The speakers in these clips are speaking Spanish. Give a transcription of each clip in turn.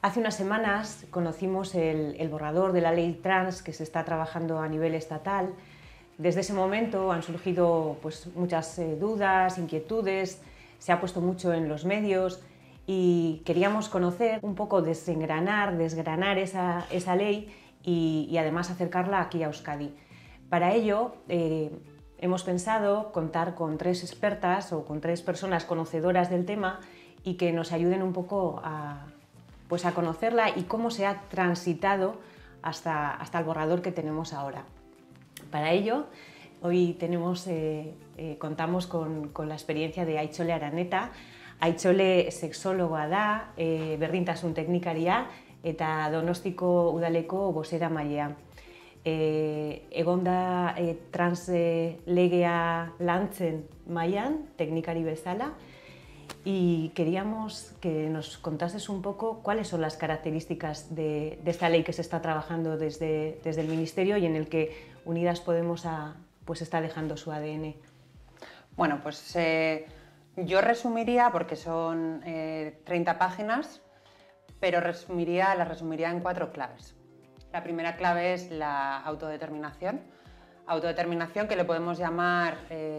Hace unas semanas conocimos el borrador de la ley trans que se está trabajando a nivel estatal. Desde ese momento han surgido muchas dudas, inquietudes, se ha puesto mucho en los medios y queríamos conocer un poco, desgranar esa ley y además acercarla aquí a Euskadi. Para ello hemos pensado contar con 3 expertas o con 3 personas conocedoras del tema y que nos ayuden un poco a conocerla y cómo se ha transitado hasta el borrador que tenemos ahora. Para ello, hoy contamos con la experiencia de Aitzole Araneta. Aitzole sexóloga da, berdintasun teknikaria eta Donostiko udaleko bozeramailea. Egon da trans legea lantzen mailan, teknikari bezala, y queríamos que nos contases un poco cuáles son las características de esta ley que se está trabajando desde el Ministerio y en el que Unidas Podemos está dejando su ADN. Bueno, pues yo resumiría, porque son 30 páginas, pero las resumiría en 4 claves. La primera clave es la autodeterminación. Autodeterminación que le podemos llamar,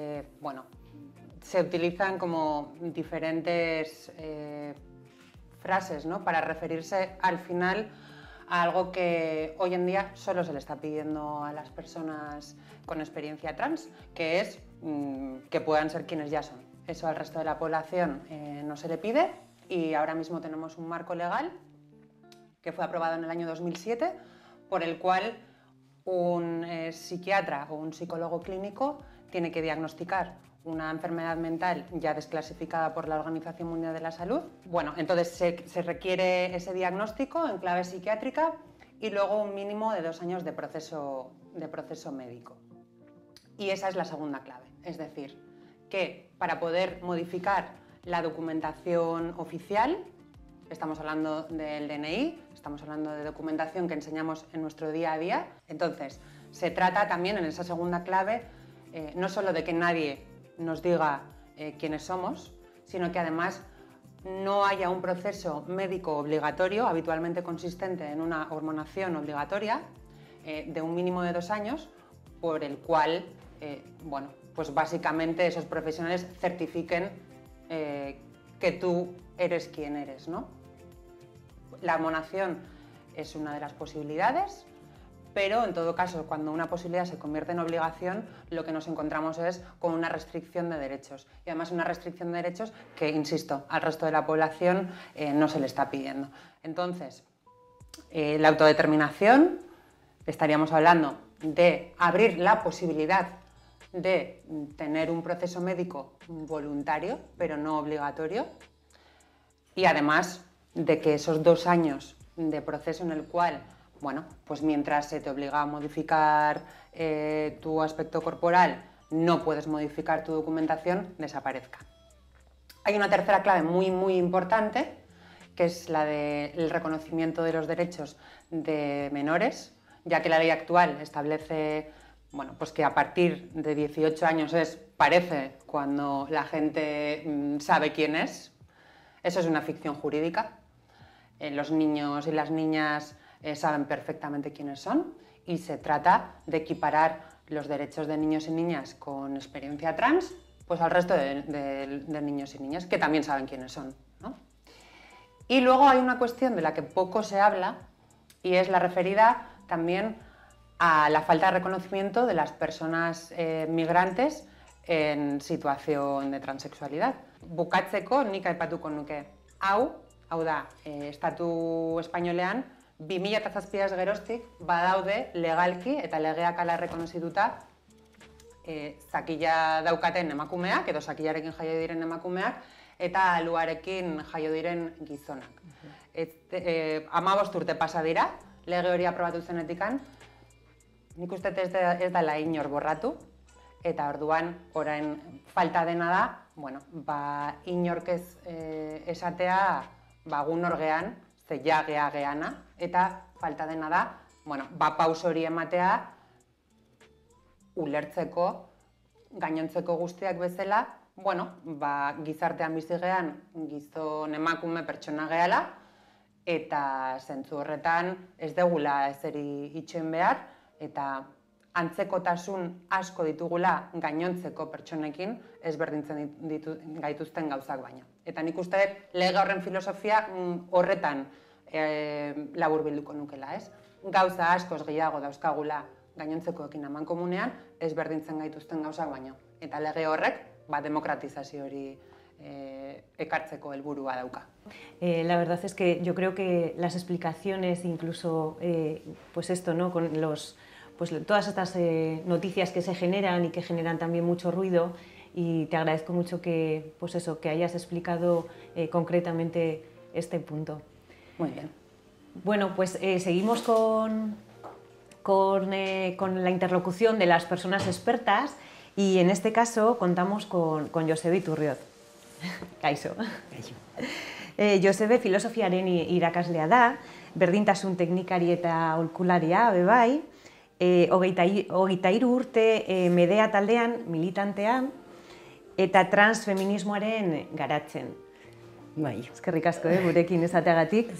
se utilizan como diferentes frases, ¿no?, para referirse al final a algo que hoy en día solo se le está pidiendo a las personas con experiencia trans, que es que puedan ser quienes ya son. Eso al resto de la población no se le pide y ahora mismo tenemos un marco legal que fue aprobado en el año 2007 por el cual un psiquiatra o un psicólogo clínico tiene que diagnosticar una enfermedad mental ya desclasificada por la Organización Mundial de la Salud. Bueno, entonces se requiere ese diagnóstico en clave psiquiátrica y luego un mínimo de 2 años de proceso médico. Y esa es la segunda clave, es decir, que para poder modificar la documentación oficial, estamos hablando del DNI, estamos hablando de documentación que enseñamos en nuestro día a día, entonces se trata también en esa segunda clave no solo de que nadie nos diga quiénes somos, sino que además no haya un proceso médico obligatorio, habitualmente consistente en una hormonación obligatoria de un mínimo de 2 años, por el cual, pues básicamente esos profesionales certifiquen que tú eres quien eres, ¿no? La hormonación es una de las posibilidades, pero en todo caso, cuando una posibilidad se convierte en obligación, lo que nos encontramos es con una restricción de derechos. Y además una restricción de derechos que, insisto, al resto de la población no se le está pidiendo. Entonces, la autodeterminación, estaríamos hablando de abrir la posibilidad de tener un proceso médico voluntario, pero no obligatorio, y además de que esos 2 años de proceso en el cual, pues mientras se te obliga a modificar tu aspecto corporal, no puedes modificar tu documentación, desaparezca. Hay una tercera clave muy, muy importante, que es la del reconocimiento de los derechos de menores, ya que la ley actual establece pues que a partir de 18 años parece cuando la gente sabe quién es. Eso es una ficción jurídica. Los niños y las niñas saben perfectamente quiénes son y se trata de equiparar los derechos de niños y niñas con experiencia trans pues al resto de niños y niñas que también saben quiénes son, ¿no? Y luego hay una cuestión de la que poco se habla y es la referida también a la falta de reconocimiento de las personas migrantes en situación de transexualidad. Bukatzeko nik aipatuko nuke. Hau da, estatu espainolean 2007 geroztik badaude legalki eta legeak hala errekonozituta zakila daukaten emakumeak edo zakilarekin jaio diren emakumeak eta aluarekin jaio diren gizonak. 15 urte pasa dira, lege hori aprobatu zenetikan, nik uste ez dela inor borratu, eta orduan orain falta dena da, inork ez esatea gu norgean, ze ja geana, eta falta dena da, pauso hori ematea ulertzeko, gainontzeko guztiak bezala, gizartean bizi gean gizon emakume pertsona gehala, eta zentzu horretan ez degula ezeri itxoin behar, eta antzekotasun asko ditugula gainontzeko pertsonekin ezberdintzen gaituzten gauzak baino. Eta nik uste lege horren filosofia horretan laburbilduko nukela, ez? Gauza askoz gehiago dauzkagula gainontzekoekin amankomunean ezberdintzen gaituzten gauzak baino. Eta lege horrek demokratizazio hori ekartzeko helburua dauka. La verdad es que yo creo que las explicaciones, incluso pues esto, ¿no? Con todas estas noticias que se generan y que generan también mucho ruido, y te agradezco mucho que, pues eso, que hayas explicado concretamente este punto. Muy bien. Bueno, pues seguimos con la interlocución de las personas expertas, y en este caso contamos con Josebe Iturrioz. Kaixo. Josebe filosofiaren irakaslea da, berdintasun teknikari eta aholkularia bai, 23 urte Medea taldean militantean eta transfeminismoaren garatzen. Bai. Eskerrik asko, gurekin esateagatik.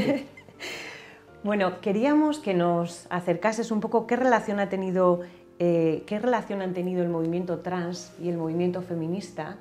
Bueno, queríamos que nos acercases un poco qué relación han tenido el movimiento trans y el movimiento feminista,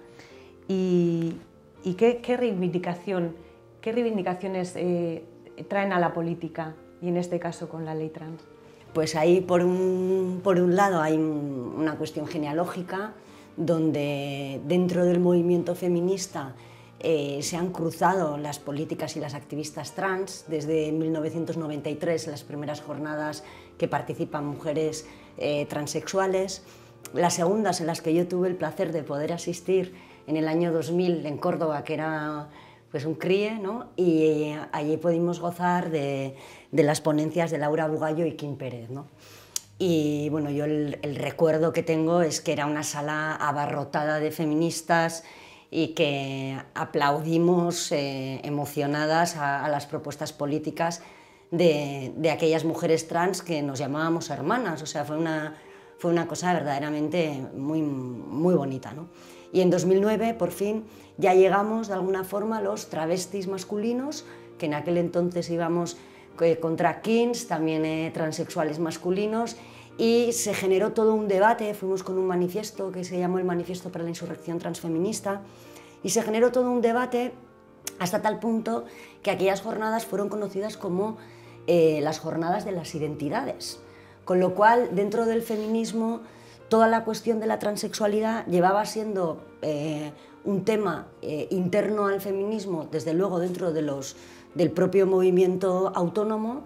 y qué reivindicaciones traen a la política, y en este caso con la ley trans. Pues ahí por un lado hay una cuestión genealógica, donde dentro del movimiento feminista se han cruzado las políticas y las activistas trans. Desde 1993, las primeras jornadas que participan mujeres transexuales, las segundas en las que yo tuve el placer de poder asistir en el año 2000 en Córdoba, que era pues un CRIE, ¿no? Y allí pudimos gozar de las ponencias de Laura Bugallo y Kim Pérez, ¿no? Y bueno, yo el recuerdo que tengo es que era una sala abarrotada de feministas y que aplaudimos emocionadas a las propuestas políticas de aquellas mujeres trans que nos llamábamos hermanas. O sea, fue una cosa verdaderamente muy bonita, ¿no? Y en 2009, por fin, ya llegamos de alguna forma a los travestis masculinos, que en aquel entonces íbamos contra kins, también transexuales masculinos, y se generó todo un debate. Fuimos con un manifiesto que se llamó el Manifiesto para la Insurrección Transfeminista, y se generó todo un debate hasta tal punto que aquellas jornadas fueron conocidas como las jornadas de las identidades, con lo cual dentro del feminismo toda la cuestión de la transexualidad llevaba siendo un tema interno al feminismo, desde luego dentro del propio movimiento autónomo,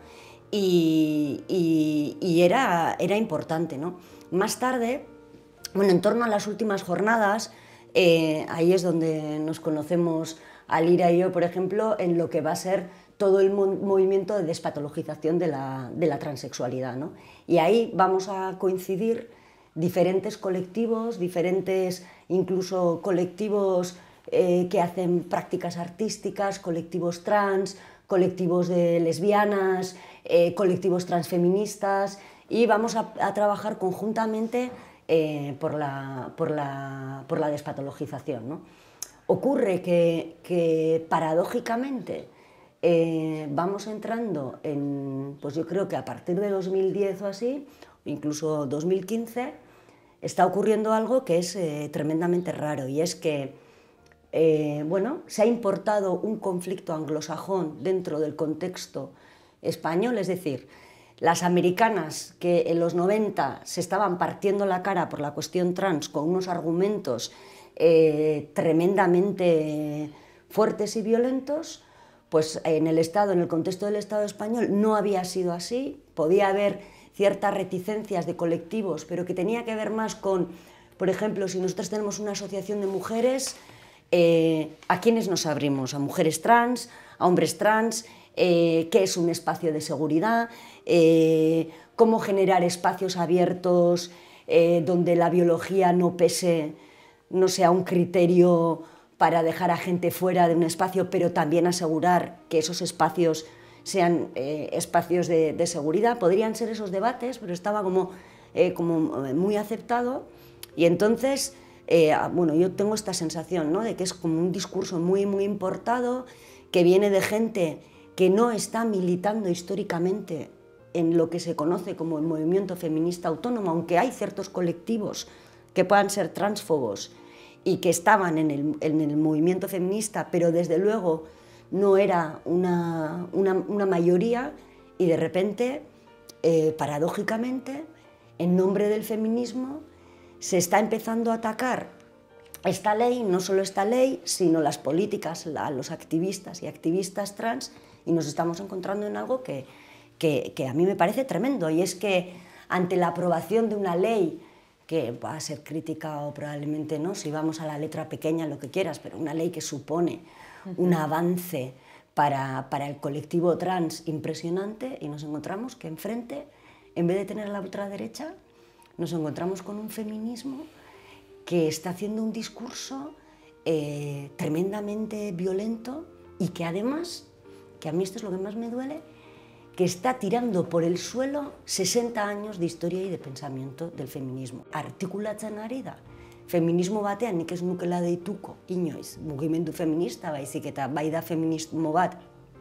y era importante, ¿no? Más tarde, bueno, en torno a las últimas jornadas, ahí es donde nos conocemos Alira y yo, por ejemplo, en lo que va a ser todo el movimiento de despatologización de la transexualidad, ¿no? Y ahí vamos a coincidir diferentes colectivos, diferentes incluso colectivos que hacen prácticas artísticas, colectivos trans, colectivos de lesbianas, colectivos transfeministas, y vamos a trabajar conjuntamente por la despatologización, ¿no? Ocurre que paradójicamente vamos entrando en, pues yo creo que a partir de 2010 o así, incluso 2015, está ocurriendo algo que es tremendamente raro, y es que bueno, se ha importado un conflicto anglosajón dentro del contexto español, es decir, las americanas que en los 90 se estaban partiendo la cara por la cuestión trans con unos argumentos tremendamente fuertes y violentos, pues en el contexto del Estado español no había sido así. Podía haber ciertas reticencias de colectivos, pero que tenía que ver más con, por ejemplo, si nosotros tenemos una asociación de mujeres, ¿a quiénes nos abrimos? ¿A mujeres trans? ¿A hombres trans? ¿Qué es un espacio de seguridad? ¿Cómo generar espacios abiertos donde la biología no pese, no sea un criterio para dejar a gente fuera de un espacio, pero también asegurar que esos espacios sean espacios de seguridad? Podrían ser esos debates, pero estaba como muy aceptado, y entonces, bueno, yo tengo esta sensación, ¿no?, de que es como un discurso muy importado, que viene de gente que no está militando históricamente en lo que se conoce como el movimiento feminista autónomo, aunque hay ciertos colectivos que puedan ser transfobos y que estaban en el movimiento feminista, pero desde luego no era una mayoría, y de repente, paradójicamente, en nombre del feminismo, se está empezando a atacar esta ley, no solo esta ley, sino las políticas, a los activistas y activistas trans, y nos estamos encontrando en algo que a mí me parece tremendo, y es que ante la aprobación de una ley que va a ser crítica o probablemente no, si vamos a la letra pequeña, lo que quieras, pero una ley que supone un avance para el colectivo trans impresionante, y nos encontramos que enfrente, en vez de tener a la ultraderecha, nos encontramos con un feminismo que está haciendo un discurso tremendamente violento, y que además, que a mí esto es lo que más me duele, que está tirando por el suelo 60 años de historia y de pensamiento del feminismo. Artikulatzen ari da, feminismo batean nik ez nukela deituko inoiz mugimendu feminista, baizik eta bai da feminismo bat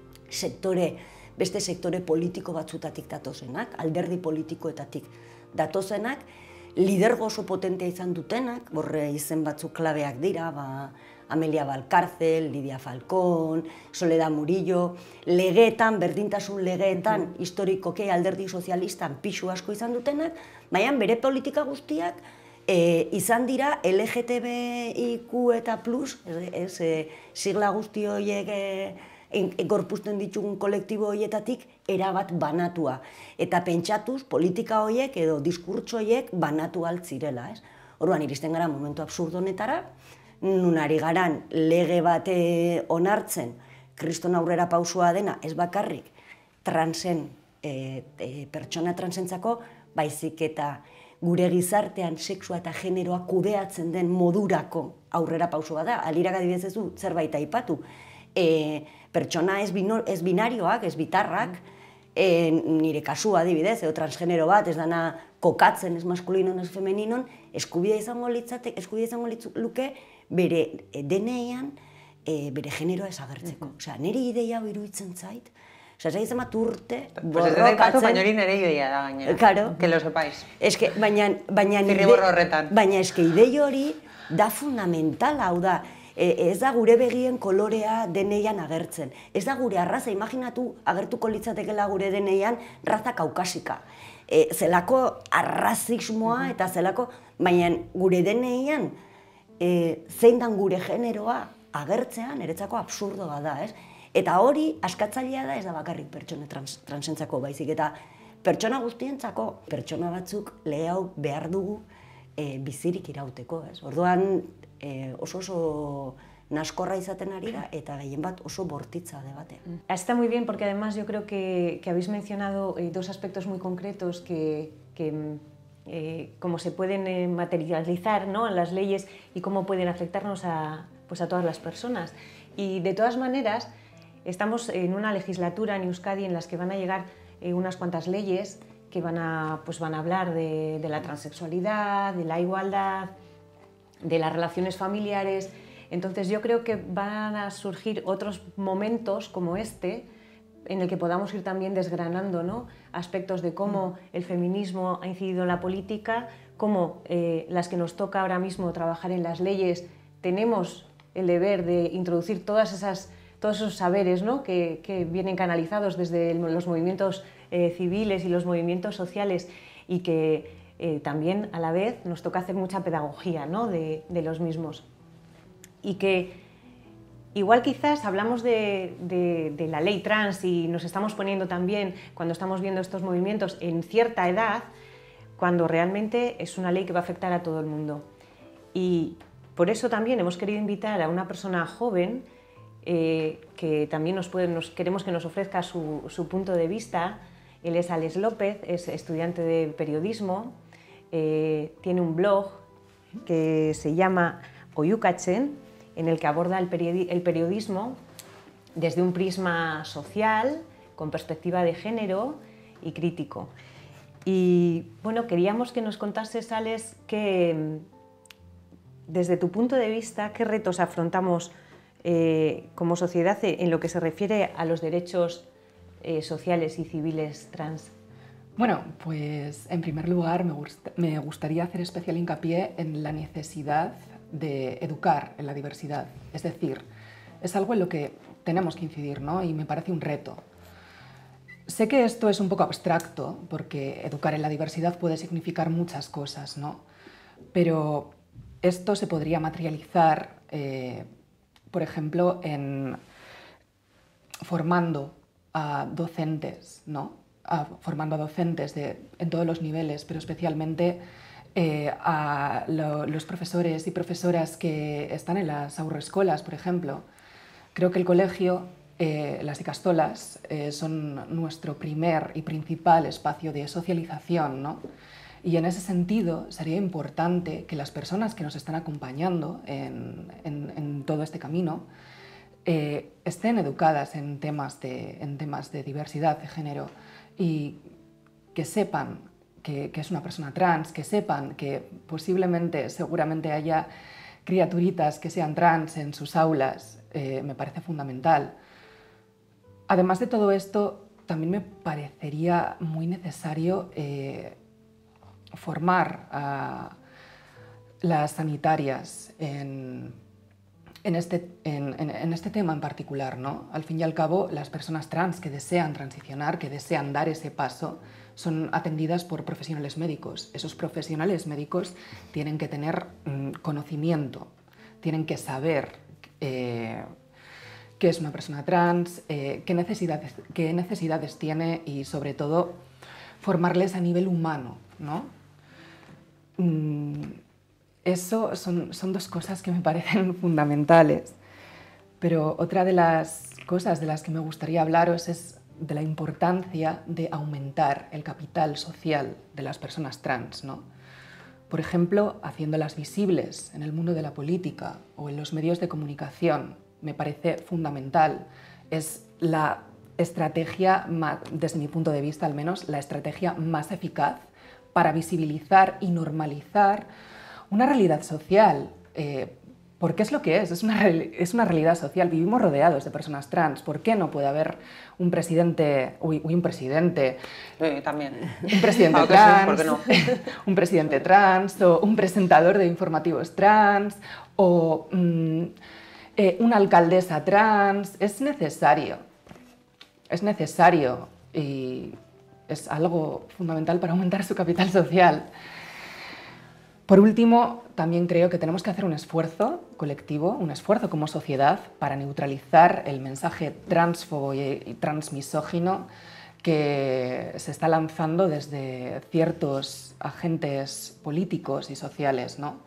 beste sektore politiko batzutatik datozenak, alderdi politikoetatik datozenak, lidergo oso potentea izan dutenak, borre izen batzuk klabeak dira, Amelia Valcárcel, Lidia Falcón, Soledad Murillo, legeetan, berdintasun legeetan, historikoki alderdi sozialistan pixu asko izan dutenak, baina bere politika guztiak izan dira LGTBIQ eta plus, sigla guzti horiek gorpuzten ditugun kolektibo horietatik erabat banatua. Eta pentsatuz, politika horiek edo diskurtso horiek banatu altzirela. Orduan, iristen gara momentu absurdo honetara, nun ari garan lege bat onartzen, kriston aurrera pausua dena, ez bakarrik transen, pertsona transentzako, baizik eta gure gizartean sexua eta generoa kudeatzen den modurako aurrera pausua da. Alirak adibidez ez du zerbait aipatu. Pertsona ez binarioak, ez bitarrak, nire kasua adibidez, edo transgenero bat, ez dana kokatzen, ez maskulinon, ez femeninon, eskubidea izango luke bere DNA-ean bere generoa ezagertzeko. Osea, nire ideia hau iruditzen zait, osea, ez bat urte borrokatzen... Baina hori nire ideia da gainera, que lo sepáis. Baina eske idei hori da fundamentala, hau da, ez da gure begien kolorea DNA-ean agertzen. Ez da gure arraza, imaginatu agertuko litzatekela gure DNA-ean raza kaukasika. Zelako arrazismoa eta zelako, baina gure DNA-ean zein dan gure generoa agertzean, niretzako absurdoa da, ez? Eta hori askatzailea da, ez da bakarrik pertsona transentzako baizik, eta pertsona guztientzako, pertsona batzuk lege hau behar dugu bizirik irauteko, ez? Orduan oso naskorra izaten ari da, eta gehien bat oso bortitza debatea. Está muy bien, porque además yo creo que habéis mencionado dos aspectos muy concretos que cómo se pueden materializar, ¿no?, en las leyes y cómo pueden afectarnos a todas las personas. Y de todas maneras, estamos en una legislatura en Euskadi en las que van a llegar unas cuantas leyes que van a hablar de la transexualidad, de la igualdad, de las relaciones familiares. Entonces yo creo que van a surgir otros momentos como este en el que podamos ir también desgranando, ¿no?, aspectos de cómo el feminismo ha incidido en la política, cómo las que nos toca ahora mismo trabajar en las leyes tenemos el deber de introducir todos esos saberes, ¿no?, que vienen canalizados desde los movimientos civiles y los movimientos sociales, y que también a la vez nos toca hacer mucha pedagogía, ¿no?, de los mismos. Y que igual quizás hablamos de la ley trans y nos estamos poniendo también, cuando estamos viendo estos movimientos, en cierta edad, cuando realmente es una ley que va a afectar a todo el mundo. Y por eso también hemos querido invitar a una persona joven que también queremos que nos ofrezca su punto de vista. Él es Alex López, es estudiante de periodismo, tiene un blog que se llama Oyukatzen, en el que aborda el periodismo desde un prisma social, con perspectiva de género y crítico. Y bueno, queríamos que nos contases, Alex, desde tu punto de vista, qué retos afrontamos como sociedad en lo que se refiere a los derechos sociales y civiles trans? Bueno, pues en primer lugar me gustaría hacer especial hincapié en la necesidad de educar en la diversidad. Es decir, es algo en lo que tenemos que incidir, ¿no? Y me parece un reto. Sé que esto es un poco abstracto, porque educar en la diversidad puede significar muchas cosas, ¿no? Pero esto se podría materializar, por ejemplo, en formando a docentes, ¿no? Formando a docentes en todos los niveles, pero especialmente a los profesores y profesoras que están en las haurrescolas, por ejemplo. Creo que el colegio, las ikastolas, son nuestro primer y principal espacio de socialización, ¿no? Y en ese sentido sería importante que las personas que nos están acompañando en todo este camino estén educadas en temas de diversidad de género y que sepan que es una persona trans, que sepan que posiblemente, seguramente haya criaturitas que sean trans en sus aulas, me parece fundamental. Además de todo esto, también me parecería muy necesario formar a las sanitarias en este tema en particular, ¿no? Al fin y al cabo, las personas trans que desean transicionar, que desean dar ese paso, son atendidas por profesionales médicos. Esos profesionales médicos tienen que tener conocimiento, tienen que saber qué es una persona trans, qué necesidades tiene y, sobre todo, formarles a nivel humano, ¿no? Eso son dos cosas que me parecen fundamentales. Pero otra de las cosas de las que me gustaría hablaros es de la importancia de aumentar el capital social de las personas trans, ¿no? Por ejemplo, haciéndolas visibles en el mundo de la política o en los medios de comunicación. Me parece fundamental. Es la estrategia, desde mi punto de vista al menos, la estrategia más eficaz para visibilizar y normalizar una realidad social, porque es lo que es una realidad social. Vivimos rodeados de personas trans. ¿Por qué no puede haber un presidente, un presidente trans, ¿por qué no? un presidente trans, o un presentador de informativos trans, o una alcaldesa trans? Es necesario y es algo fundamental para aumentar su capital social. Por último, también creo que tenemos que hacer un esfuerzo colectivo, un esfuerzo como sociedad para neutralizar el mensaje transfobo y transmisógino que se está lanzando desde ciertos agentes políticos y sociales, ¿no?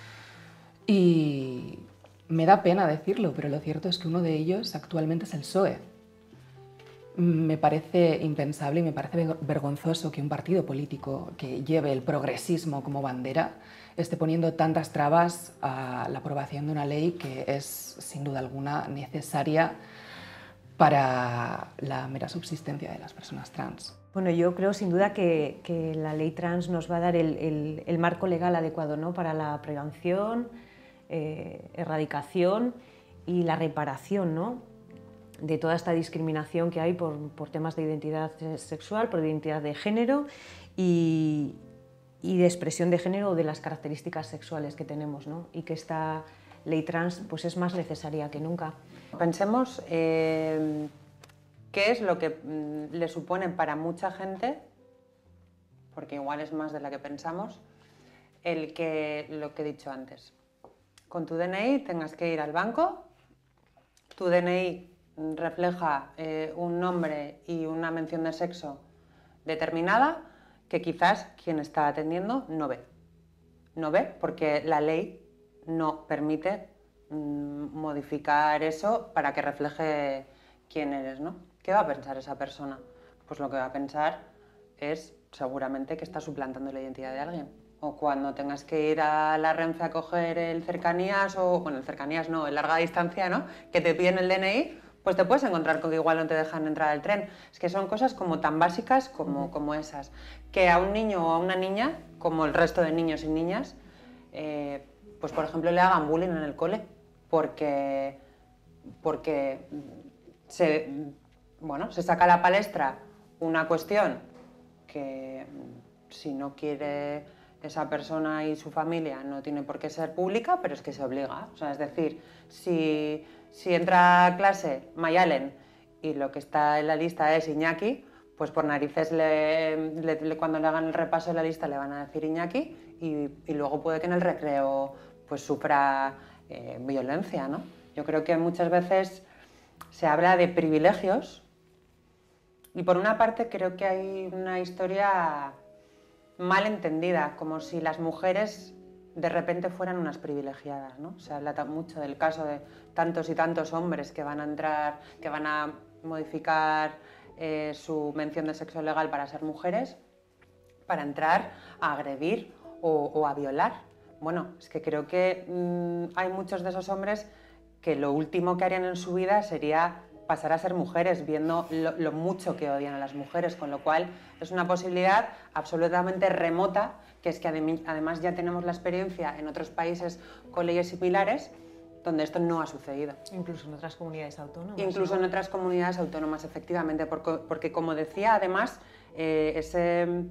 Y me da pena decirlo, pero lo cierto es que uno de ellos actualmente es el PSOE. Me parece impensable y me parece vergonzoso que un partido político que lleve el progresismo como bandera esté poniendo tantas trabas a la aprobación de una ley que es, sin duda alguna, necesaria para la mera subsistencia de las personas trans. Bueno, yo creo sin duda que la ley trans nos va a dar el marco legal adecuado, ¿no?, para la prevención, erradicación y la reparación, ¿no?, de toda esta discriminación que hay por temas de identidad sexual, por identidad de género y de expresión de género o de las características sexuales que tenemos, ¿no? Y que esta ley trans pues, es más necesaria que nunca. Pensemos qué es lo que le supone para mucha gente, porque igual es más de la que pensamos, lo que he dicho antes. Con tu DNI tengas que ir al banco, tu DNI refleja un nombre y una mención de sexo determinada que quizás quien está atendiendo no ve. No ve porque la ley no permite modificar eso para que refleje quién eres, ¿no? ¿Qué va a pensar esa persona? Pues lo que va a pensar es seguramente que está suplantando la identidad de alguien. O cuando tengas que ir a la Renfe a coger el cercanías, o bueno, el cercanías no, el larga distancia, ¿no?, que te piden el DNI, pues te puedes encontrar con que igual no te dejan entrar al tren. Es que son cosas como tan básicas como esas. Que a un niño o a una niña, como el resto de niños y niñas, pues por ejemplo le hagan bullying en el cole, porque porque se saca a la palestra una cuestión que si no quiere esa persona y su familia no tiene por qué ser pública, pero es que se obliga. O sea, es decir, si entra a clase Mayalen y lo que está en la lista es Iñaki, pues por narices cuando le hagan el repaso de la lista le van a decir Iñaki y luego puede que en el recreo pues sufra violencia, ¿no? Yo creo que muchas veces se habla de privilegios y por una parte creo que hay una historia mal entendida, como si las mujeres de repente fueran unas privilegiadas, ¿no? Se habla mucho del caso de tantos y tantos hombres que van a entrar, que van a modificar su mención de sexo legal para ser mujeres, para entrar a agredir o a violar. Bueno, es que creo que hay muchos de esos hombres que lo último que harían en su vida sería pasar a ser mujeres, viendo lo mucho que odian a las mujeres, con lo cual es una posibilidad absolutamente remota, que es que además ya tenemos la experiencia en otros países con leyes similares, donde esto no ha sucedido. Incluso en otras comunidades autónomas. Incluso en otras comunidades autónomas, efectivamente, porque como decía, además, ese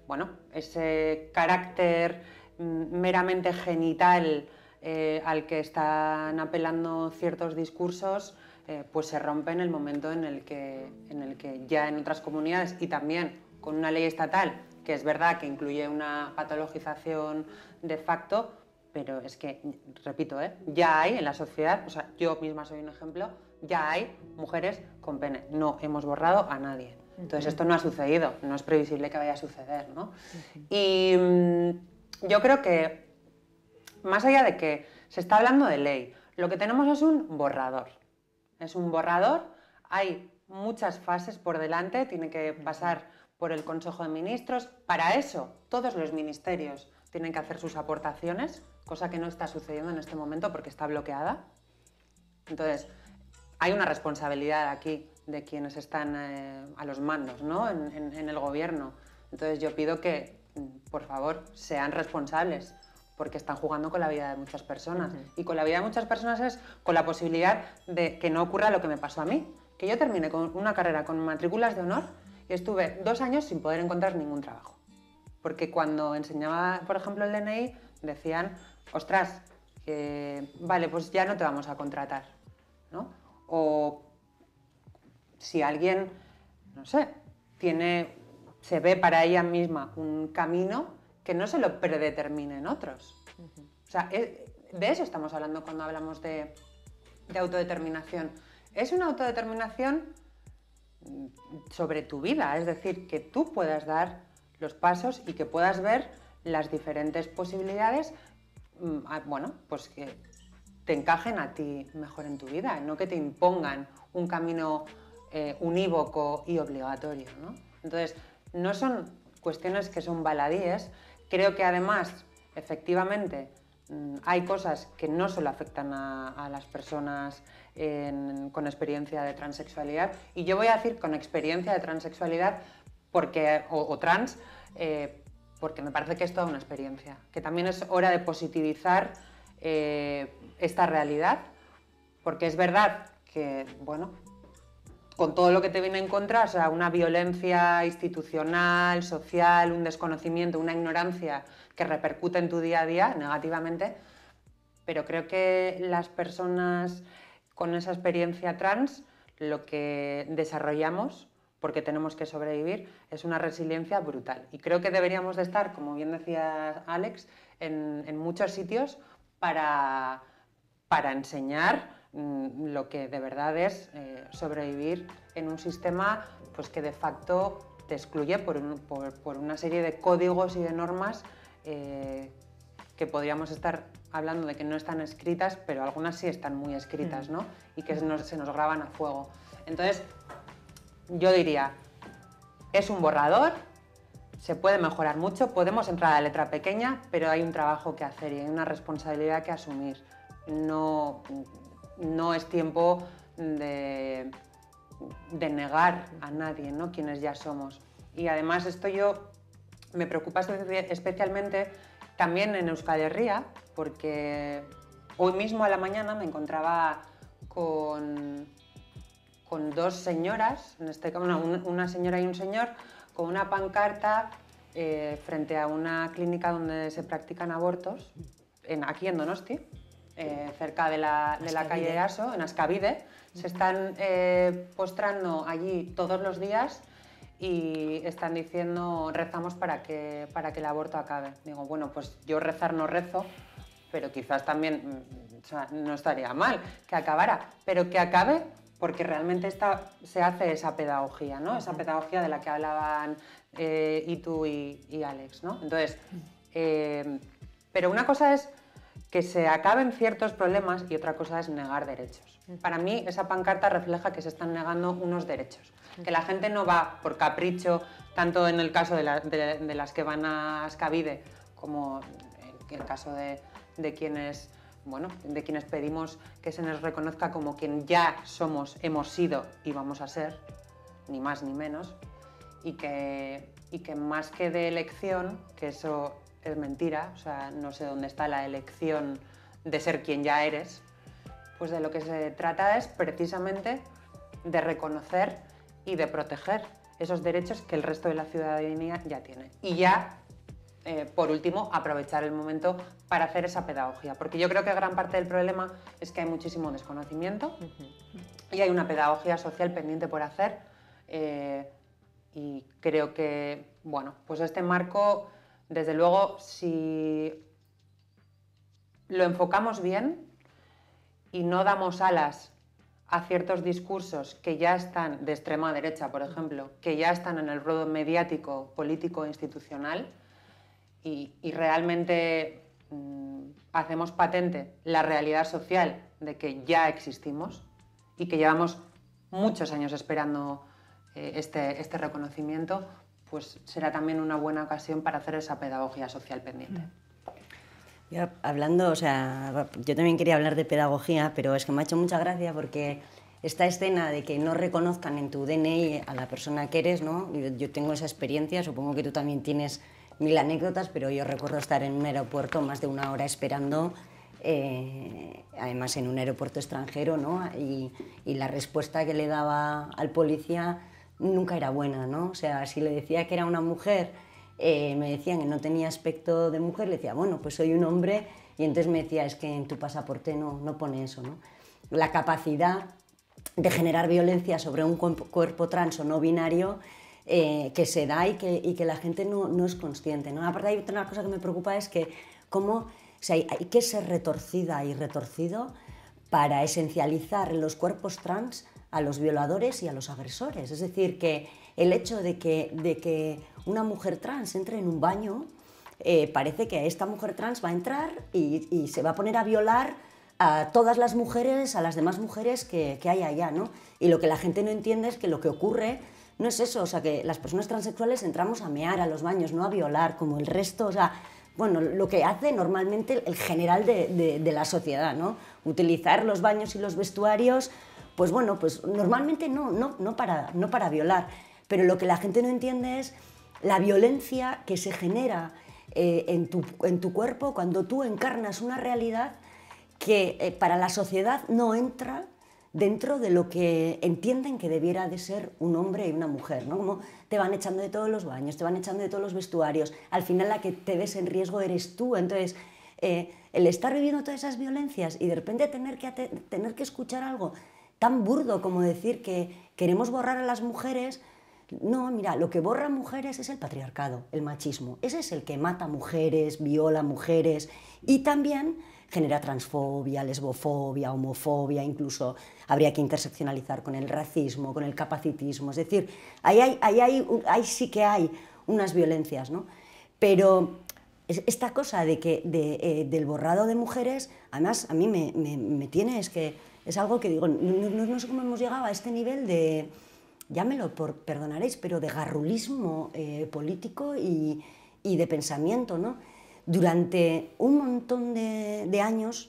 carácter meramente genital al que están apelando ciertos discursos, pues se rompe en el momento en el que ya en otras comunidades y también con una ley estatal, que es verdad que incluye una patologización de facto, pero es que, repito, ya hay en la sociedad, o sea, yo misma soy un ejemplo, ya hay mujeres con pene, no hemos borrado a nadie. Entonces esto no ha sucedido, no es previsible que vaya a suceder, ¿no? Y yo creo que, más allá de que se está hablando de ley, lo que tenemos es un borrador. Es un borrador, hay muchas fases por delante, tiene que pasar por el Consejo de Ministros. Para eso, todos los ministerios tienen que hacer sus aportaciones, cosa que no está sucediendo en este momento porque está bloqueada. Entonces, hay una responsabilidad aquí de quienes están a los mandos, ¿no? en el gobierno. Entonces, yo pido que, por favor, sean responsables, porque están jugando con la vida de muchas personas. Y con la vida de muchas personas es con la posibilidad de que no ocurra lo que me pasó a mí, que yo terminé con una carrera con matrículas de honor y estuve 2 años sin poder encontrar ningún trabajo. Porque cuando enseñaba, por ejemplo, el DNI, decían, ostras, vale, pues ya no te vamos a contratar, ¿no? O si alguien, no sé, se ve para ella misma un camino, que no se lo predeterminen otros. O sea, de eso estamos hablando cuando hablamos de autodeterminación. Es una autodeterminación sobre tu vida, es decir, que tú puedas dar los pasos y que puedas ver las diferentes posibilidades, pues que te encajen a ti mejor en tu vida, no que te impongan un camino unívoco y obligatorio, ¿no? Entonces, no son cuestiones que son baladíes. Creo que además, efectivamente, hay cosas que no solo afectan a las personas con experiencia de transexualidad, y yo voy a decir con experiencia de transexualidad o trans, porque me parece que es toda una experiencia, que también es hora de positivizar esta realidad, porque es verdad que, bueno, con todo lo que te viene en contra, o sea, una violencia institucional, social, un desconocimiento, una ignorancia que repercute en tu día a día negativamente, pero creo que las personas con esa experiencia trans, lo que desarrollamos, porque tenemos que sobrevivir, es una resiliencia brutal. Y creo que deberíamos de estar, como bien decía Alex, en muchos sitios para enseñar lo que de verdad es sobrevivir en un sistema pues, que de facto te excluye por una serie de códigos y de normas que podríamos estar hablando de que no están escritas, pero algunas sí están muy escritas, ¿no? Y que se nos graban a fuego. Entonces, yo diría, es un borrador, se puede mejorar mucho, podemos entrar a la letra pequeña, pero hay un trabajo que hacer y hay una responsabilidad que asumir. No es tiempo de negar a nadie, ¿no? Quienes ya somos. Y además esto me preocupa especialmente también en Euskal Herria, porque hoy mismo a la mañana me encontraba con dos señoras, en este caso una señora y un señor, con una pancarta frente a una clínica donde se practican abortos, aquí en Donosti, cerca de la calle Aso, en Ascavide. Se están postrando allí todos los días y están diciendo, rezamos para que el aborto acabe. Digo, bueno, pues yo rezar no rezo, pero quizás también, o sea, no estaría mal que acabara, pero que acabe porque realmente se hace esa pedagogía, ¿no? Esa pedagogía de la que hablaban Itu y Alex, ¿no? Entonces, pero una cosa es que se acaben ciertos problemas y otra cosa es negar derechos. Para mí esa pancarta refleja que se están negando unos derechos, que la gente no va por capricho, tanto en el caso de las que van a Ascavide como en el caso de quienes, bueno, de quienes pedimos que se nos reconozca como quien ya somos, hemos sido y vamos a ser, ni más ni menos, y que más que de elección, que eso es mentira, o sea, no sé dónde está la elección de ser quien ya eres, pues de lo que se trata es precisamente de reconocer y de proteger esos derechos que el resto de la ciudadanía ya tiene. Y ya, por último, aprovechar el momento para hacer esa pedagogía, porque yo creo que gran parte del problema es que hay muchísimo desconocimiento y hay una pedagogía social pendiente por hacer, y creo que, bueno, pues este marco, desde luego, si lo enfocamos bien y no damos alas a ciertos discursos que ya están de extrema derecha, por ejemplo, que ya están en el ruedo mediático, político e institucional, y realmente hacemos patente la realidad social de que ya existimos y que llevamos muchos años esperando este reconocimiento, pues será también una buena ocasión para hacer esa pedagogía social pendiente. Hablando, o sea, yo también quería hablar de pedagogía, pero es que me ha hecho mucha gracia porque esta escena de que no reconozcan en tu DNI a la persona que eres, ¿no? Yo tengo esa experiencia, supongo que tú también tienes 1000 anécdotas, pero yo recuerdo estar en un aeropuerto más de 1 hora esperando, además en un aeropuerto extranjero, ¿no? Y la respuesta que le daba al policía nunca era buena, ¿no? O sea, si le decía que era una mujer, me decían que no tenía aspecto de mujer, le decía, bueno, pues soy un hombre, y entonces me decía, es que en tu pasaporte no pone eso, ¿no? La capacidad de generar violencia sobre un cuerpo trans o no binario que se da y que la gente no es consciente, ¿no? Aparte hay otra cosa que me preocupa, es que cómo, o sea, hay que ser retorcida y retorcido para esencializar en los cuerpos trans a los violadores y a los agresores. Es decir, que el hecho de que una mujer trans entre en un baño, parece que esta mujer trans va a entrar y se va a poner a violar a todas las mujeres, a las demás mujeres que hay allá, ¿no? Y lo que la gente no entiende es que lo que ocurre no es eso, o sea, que las personas transexuales entramos a mear a los baños, no a violar como el resto, o sea, bueno, lo que hace normalmente el general de la sociedad, ¿no? Utilizar los baños y los vestuarios, pues bueno, pues normalmente no para violar, pero lo que la gente no entiende es la violencia que se genera en tu cuerpo cuando tú encarnas una realidad que para la sociedad no entra dentro de lo que entienden que debiera de ser un hombre y una mujer, ¿no? Como te van echando de todos los baños, te van echando de todos los vestuarios, al final la que te ves en riesgo eres tú. Entonces, el estar viviendo todas esas violencias y de repente tener que escuchar algo tan burdo como decir que queremos borrar a las mujeres. No, mira, lo que borra mujeres es el patriarcado, el machismo. Ese es el que mata mujeres, viola mujeres y también genera transfobia, lesbofobia, homofobia, incluso habría que interseccionalizar con el racismo, con el capacitismo. Es decir, ahí sí que hay unas violencias, ¿no? Pero esta cosa del borrado de mujeres, además a mí me tiene, es que es algo que digo, no sé cómo hemos llegado a este nivel de, perdonaréis, pero de garrulismo político y de pensamiento, ¿no? Durante un montón de años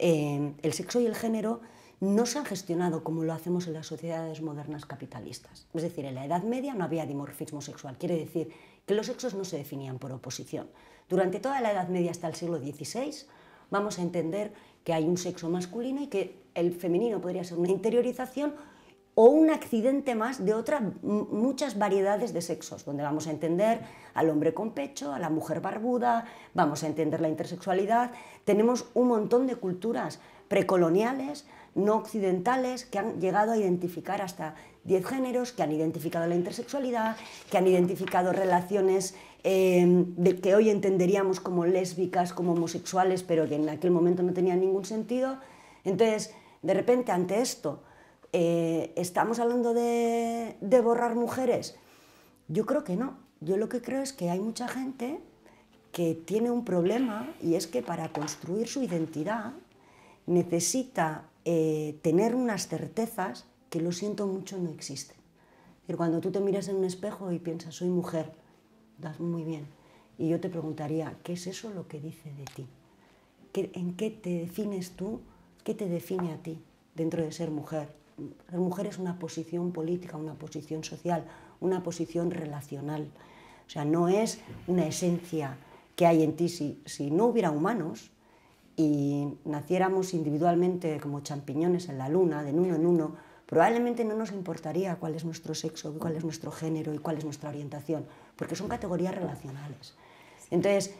el sexo y el género no se han gestionado como lo hacemos en las sociedades modernas capitalistas. Es decir, en la Edad Media no había dimorfismo sexual, quiere decir que los sexos no se definían por oposición. Durante toda la Edad Media hasta el siglo XVI vamos a entender que hay un sexo masculino y que el femenino podría ser una interiorización o un accidente más de otras muchas variedades de sexos, donde vamos a entender al hombre con pecho, a la mujer barbuda, vamos a entender la intersexualidad. Tenemos un montón de culturas precoloniales, no occidentales, que han llegado a identificar hasta 10 géneros, que han identificado la intersexualidad, que han identificado relaciones que hoy entenderíamos como lésbicas, como homosexuales, pero que en aquel momento no tenían ningún sentido. Entonces, de repente, ante esto, ¿estamos hablando de borrar mujeres? Yo creo que no. Yo lo que creo es que hay mucha gente que tiene un problema, y es que para construir su identidad necesita tener unas certezas que, lo siento mucho, no existen. Es decir, cuando tú te miras en un espejo y piensas, soy mujer, das muy bien. Y yo te preguntaría, ¿qué es eso lo que dice de ti? ¿En qué te defines tú? ¿Qué te define a ti dentro de ser mujer? Ser mujer es una posición política, una posición social, una posición relacional. O sea, no es una esencia que hay en ti. Si no hubiera humanos y naciéramos individualmente como champiñones en la luna, de uno en uno, probablemente no nos importaría cuál es nuestro sexo, cuál es nuestro género y cuál es nuestra orientación, porque son categorías relacionales. Entonces,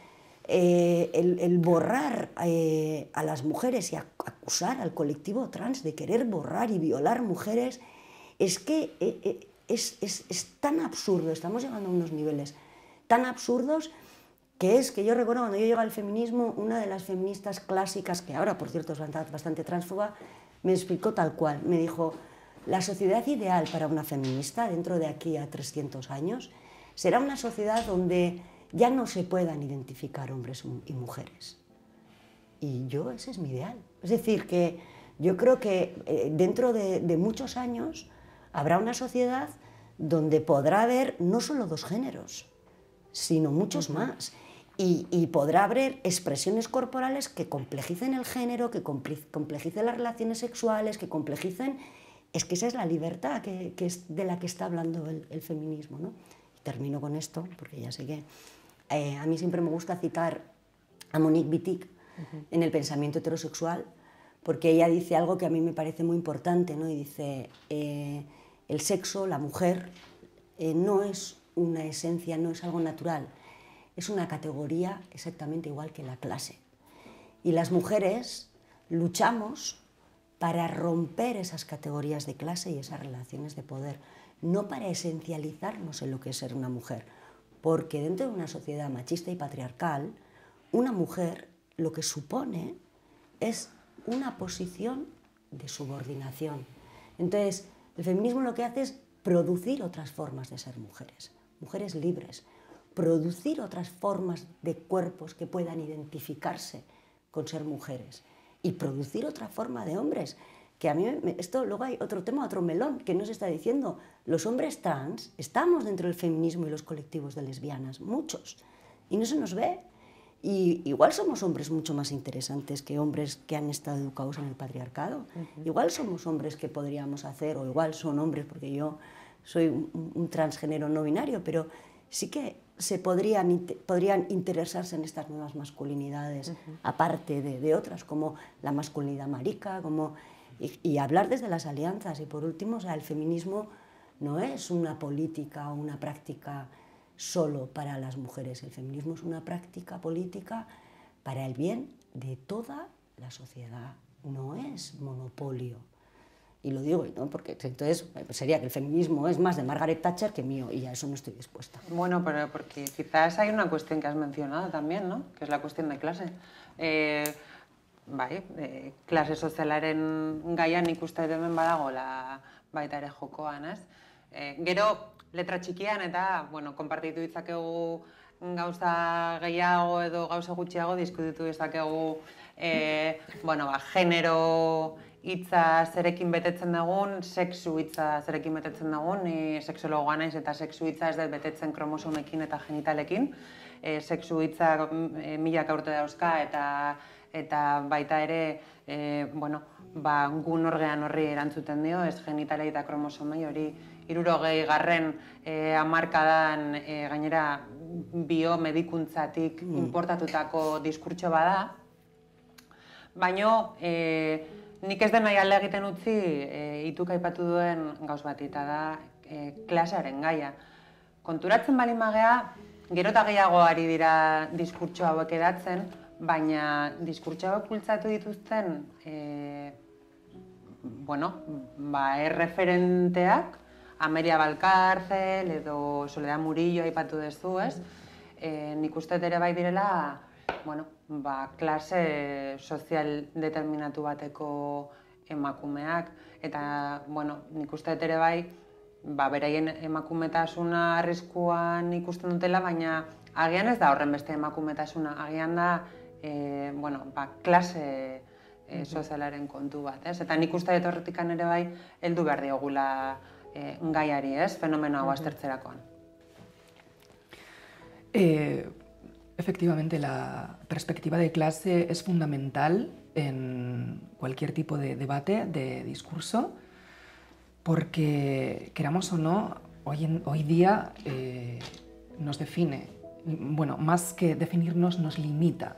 el borrar a las mujeres y acusar al colectivo trans de querer borrar y violar mujeres es que es tan absurdo, estamos llegando a unos niveles tan absurdos que yo recuerdo cuando yo llegué al feminismo, una de las feministas clásicas, que ahora por cierto es bastante tránsfuga, me explicó tal cual, me dijo: la sociedad ideal para una feminista dentro de aquí a 300 años será una sociedad donde ya no se puedan identificar hombres y mujeres. Y ese es mi ideal. Es decir, que yo creo que dentro de muchos años habrá una sociedad donde podrá haber no solo dos géneros, sino muchos más. Y podrá haber expresiones corporales que complejicen el género, que complejicen las relaciones sexuales, que complejicen... Es que esa es la libertad que es de la que está hablando el feminismo, ¿no? Y termino con esto, porque ya sé que... a mí siempre me gusta citar a Monique Wittig en el pensamiento heterosexual, porque ella dice algo que a mí me parece muy importante, ¿no? Y dice, el sexo, la mujer, no es una esencia, no es algo natural, es una categoría exactamente igual que la clase. Y las mujeres luchamos para romper esas categorías de clase y esas relaciones de poder, no para esencializarnos en lo que es ser una mujer, porque dentro de una sociedad machista y patriarcal, una mujer lo que supone es una posición de subordinación. Entonces, el feminismo lo que hace es producir otras formas de ser mujeres, mujeres libres, producir otras formas de cuerpos que puedan identificarse con ser mujeres y producir otra forma de hombres. Que a mí, esto luego hay otro tema, otro melón, que nos está diciendo, los hombres trans estamos dentro del feminismo y los colectivos de lesbianas, muchos, y no se nos ve. Y igual somos hombres mucho más interesantes que hombres que han estado educados en el patriarcado. Igual somos hombres que podríamos hacer, o igual son hombres, porque yo soy un transgénero no binario, pero sí que podrían interesarse en estas nuevas masculinidades, aparte de otras, como la masculinidad marica, y hablar desde las alianzas. Y por último, o sea, el feminismo no es una política o una práctica solo para las mujeres. El feminismo es una práctica política para el bien de toda la sociedad. No es monopolio. Y lo digo, ¿no? Porque entonces sería que el feminismo es más de Margaret Thatcher que mío, y a eso no estoy dispuesta. Bueno, pero porque quizás hay una cuestión que has mencionado también, ¿no? Que es la cuestión de clase. Klase sozialaren gaian ikuste hemen badagoela baita ere jokoan, ez? Gero, letra txikian eta, bueno, konpartitu ditzakegu gauza gehiago edo gauza gutxiago, diskutitu dezakegu, genero hitza zerekin betetzen dugun, sexu hitza zerekin betetzen dugun, ni sexologoa naiz eta sexu hitza ez dut betetzen kromosomekin eta genitalekin. Sexu hitza milaka urte dauzka eta baita ere, gu norgean horri erantzuten dio, ez genitalei eta kromosomei hori 60. hamarkadan gainera biomedikuntzatik importatutako diskurtso bada. Baina nik ez den nahi alde egiten utzi ituk aipatu duen gauz bat, eta da klasearen gaia. Konturatzen bali magea, gero eta gehiago ari dira diskurtso hauek edatzen, baina diskurtso hauek bultzatu dituzten erreferenteak, Amelia Valcárcel edo Soledad Murillo aipatu duzu, ez? Nik uste ere bai direla klase sozial determinatu bateko emakumeak, eta nik uste ere bai beraien emakumetasuna arriskuan ikusten dutela, baina agian ez da horren beste emakumetasuna, agian da klase sozialaren kontu bat, ez? Eta nik uste dut horretikan ere bai heldu behar diogula gaiari, ez? Fenomeno hau aztertzerakoan. Efectivamente, la perspectiva de clase es fundamental en cualquier tipo de debate, de discurso, porque, queramos o no, hoy día nos define, más que definirnos, nos limita.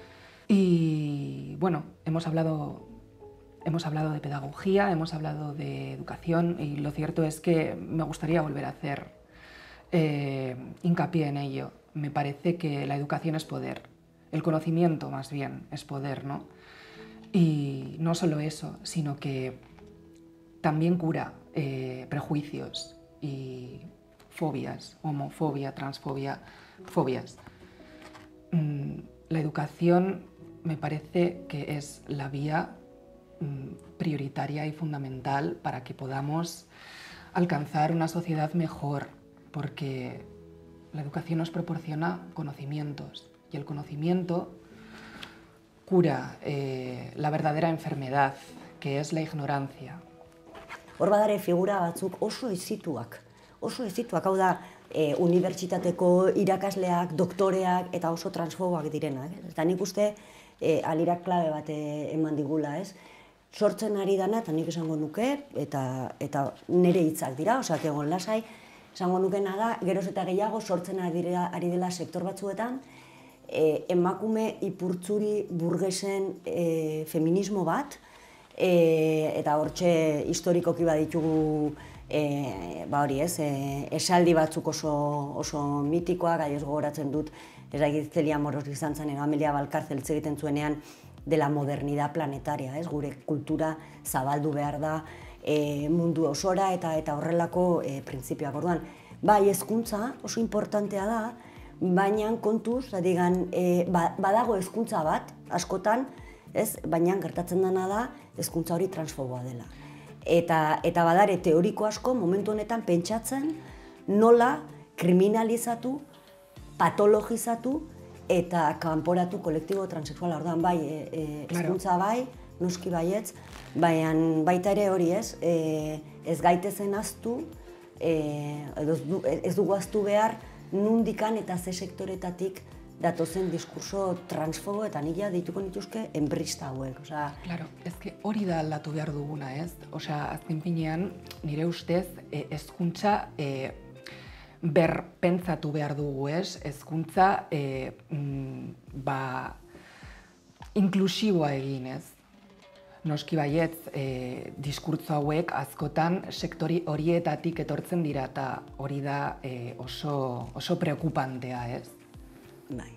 Y bueno, hemos hablado de pedagogía, hemos hablado de educación, y lo cierto es que me gustaría volver a hacer hincapié en ello. Me parece que la educación es poder, el conocimiento más bien es poder, ¿no? Y no solo eso, sino que también cura prejuicios y fobias, homofobia, transfobia, fobias. La educación me parece que es la vía prioritaria y fundamental para que podamos alcanzar una sociedad mejor, porque la educación nos proporciona conocimientos y el conocimiento cura la verdadera enfermedad, que es la ignorancia. Hor badare figura batzuk oso ezituak, hau da unibertsitateko irakasleak, doktoreak eta oso transfoboak direnak. Eta nik uste alirak klabe bat eman digula, ez? Sortzen ari dana, eta nik esango nuke, eta nire hitzak dira, osak egon lasai, esango nukena da, geroz eta gehiago sortzen ari dela sektor batzuetan, emakume ipurtzuri burgesen feminismo bat, eta hortxe historikoki baditugu esaldi batzuk oso mitikoak, ez gogoratzen dut, ez da Celia Moros izan zen, Amelia Valcárcel egiten zuenean de la modernidad planetaria, gure kultura zabaldu behar da mundu osora eta horrelako printzipioak. Orduan, bai hezkuntza oso importantea da, baina kontuz, badago hezkuntza bat, askotan, baina gertatzen dena da hezkuntza hori transfoboa dela. Eta badare teoriko asko momentu honetan pentsatzen nola kriminalizatu, patologizatu eta kanporatu kolektibo transexuala. Orduan bai, hezkuntza bai, noski baietz, baina baita ere hori ez gaitezen ahaztu, ez dugu ahaztu behar nundikan eta ze sektoretatik datozen diskurso transfobo eta nila deituko nituzke enbrista hauek. Claro, ez que hori da aldatu behar duguna, ez? Azken finean, nire ustez, hezkuntza berpentsatu behar dugu, ez? Hezkuntza inklusiboa egin, ez? Noski baietz, diskurtso hauek askotan sektori horietatik etortzen dira eta hori da oso preokupantea, ez? Bai.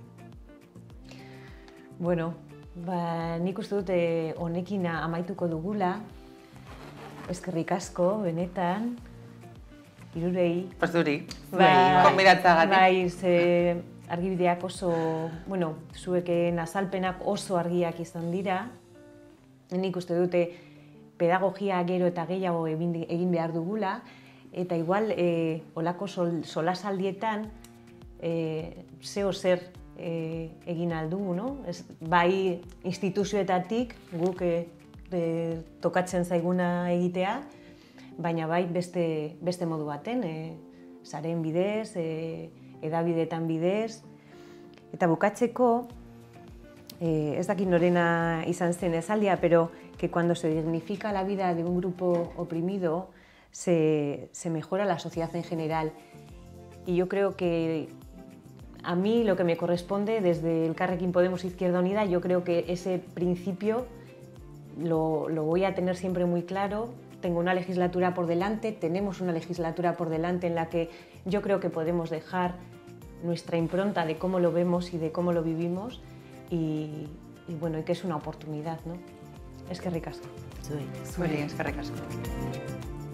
Bueno, nik uste dut honekin amaituko dugula. Eskerrik asko, benetan, hirurei. Zuri, konbidatzagatik. Bai, argibideak oso, zueken azalpenak oso argiak izan dira. Nik uste dute pedagogia gero eta gehiago egin behar dugula, eta igual olako solasaldietan zeo zer egin aldugu, no? Bai instituzioetatik guk tokatzen zaiguna egitea, baina bai beste modu baten, sareen bidez, edabideetan bidez. Eta bukatzeko, ez dakit norena izan zen esaldia, pero que cuando se dignifica la vida de un grupo oprimido, se mejora la sociedad en general. Y yo creo que A mí lo que me corresponde desde el Elkarrekin Podemos Izquierda Unida, yo creo que ese principio lo voy a tener siempre muy claro. Tengo una legislatura por delante, tenemos una legislatura por delante en la que yo creo que podemos dejar nuestra impronta de cómo lo vemos y de cómo lo vivimos y bueno, y que es una oportunidad, ¿no? Eskerrik asko. Zuei, eskerrik asko.